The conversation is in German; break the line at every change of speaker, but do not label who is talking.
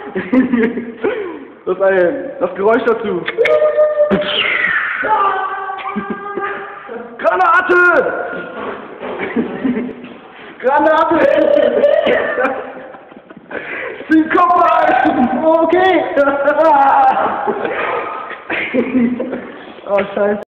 Das Geräusch dazu. Granate! Granate! Zieh Kopf ein! Okay! Oh, scheiße.